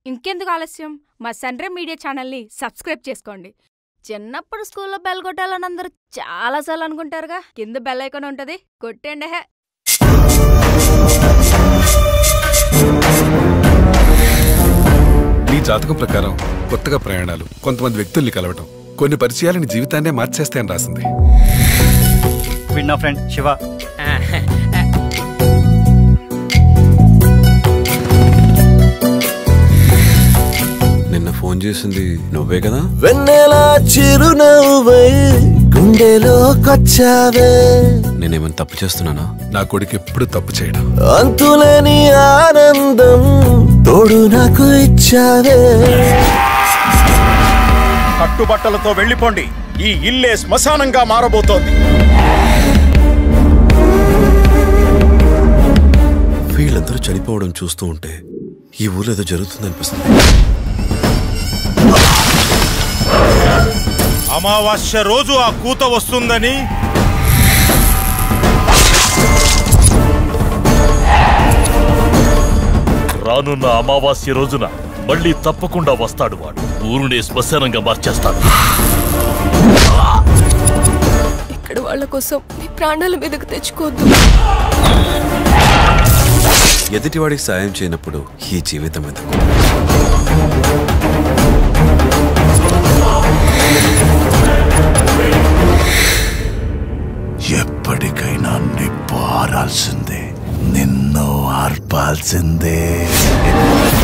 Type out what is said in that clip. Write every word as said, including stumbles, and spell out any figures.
ఇంకెందుకు ఆలస్యం, మా సన్రే మీడియా ఛానల్ని సబ్స్క్రైబ్ చేసుకోండి. చిన్నప్పుడు స్కూల్లో బెల్ కొట్టాలని అందరూ చాలాసార్లు అనుకుంటారుగా, కింద బెల్ ఐకాన్ ఉంటుంది, కొట్టండి. హే నీ జాతకం ప్రకారం కొత్తగా ప్రయాణాలు, కొంతమంది వ్యక్తుల్ని కలవటం, కొన్ని పరిచయాలని జీవితాన్నే మార్చేస్తాయని రాసింది. నా ఫ్రెండ్ శివ. నిన్న ఫోన్ చేసింది నువ్వే కదా? వెన్నెలా చిరునవ్వై గుండెలోకొచ్చావే. నేనేమైనా తప్పు చేస్తున్నానా? నా కొడుకు ఎప్పుడు తప్పు చేయడం. అంతులేని ఆనందం తోడు నాకు ఇచ్చావే. కట్టుబట్టలతో వెళ్ళిపోండి, ఈ ఇల్లే శ్మశానంగా మారబోతోంది. వీళ్ళందరూ చనిపోవడం చూస్తూ ఉంటే ఈ ఊర్లో ఏదో జరుగుతుందనిపిస్తుంది. అమావాస్య రోజు ఆ కూత వస్తుందని రానున్న అమావాస్య రోజున మళ్ళీ తప్పకుండా వస్తాడు వాడు. ఊరునే శ్మశానంగా మార్చేస్తాడు. ఇక్కడ వాళ్ళ కోసం మీ ప్రాణాల మీదకు తెచ్చుకోవద్దు. ఎదుటివాడికి సాయం చేయనప్పుడు ఈ జీవితం ఎందుకు? ఎప్పటికైనా నిప్పు ఆరాల్సిందే, నిన్ను ఆర్పాల్సిందే.